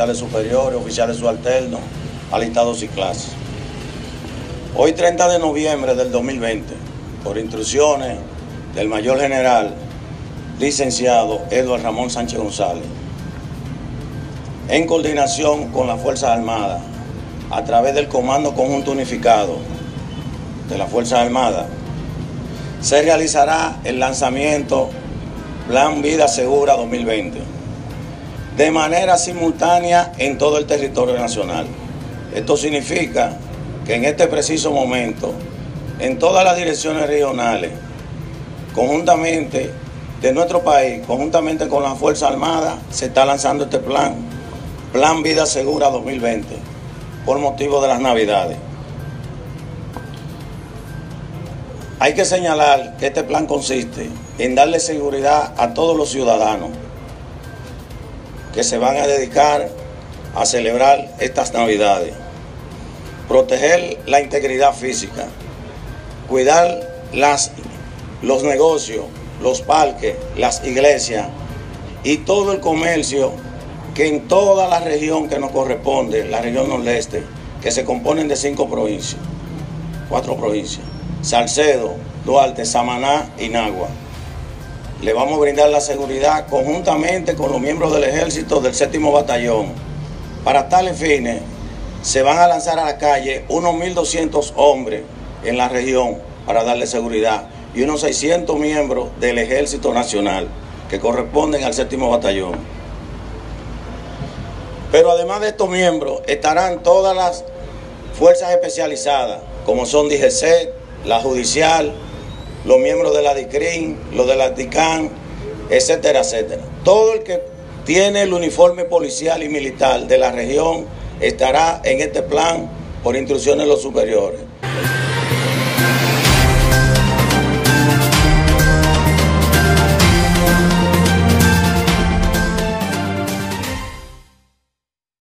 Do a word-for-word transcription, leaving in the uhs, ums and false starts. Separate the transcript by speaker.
Speaker 1: oficiales superiores, oficiales subalternos, alistados y clases. Hoy, treinta de noviembre del dos mil veinte, por instrucciones del mayor general licenciado Eduardo Ramón Sánchez González, en coordinación con las Fuerzas Armadas, a través del Comando Conjunto Unificado de las Fuerzas Armadas, se realizará el lanzamiento Plan Vida Segura dos mil veinte, de manera simultánea en todo el territorio nacional. Esto significa que en este preciso momento, en todas las direcciones regionales, conjuntamente de nuestro país, conjuntamente con las Fuerzas Armadas, se está lanzando este plan, Plan Vida Segura dos mil veinte, por motivo de las Navidades. Hay que señalar que este plan consiste en darle seguridad a todos los ciudadanos que se van a dedicar a celebrar estas Navidades, proteger la integridad física, cuidar las, los negocios, los parques, las iglesias y todo el comercio que en toda la región que nos corresponde, la región nordeste, que se componen de cinco provincias, cuatro provincias, Salcedo, Duarte, Samaná y Nagua. Le vamos a brindar la seguridad conjuntamente con los miembros del ejército del séptimo batallón. Para tales fines, se van a lanzar a la calle unos mil doscientos hombres en la región para darle seguridad y unos seiscientos miembros del Ejército Nacional que corresponden al séptimo batallón. Pero además de estos miembros estarán todas las fuerzas especializadas, como son D G C, la judicial, los miembros de la DICRIN, los de la DICAN, etcétera, etcétera. Todo el que tiene el uniforme policial y militar de la región estará en este plan por instrucciones de los superiores.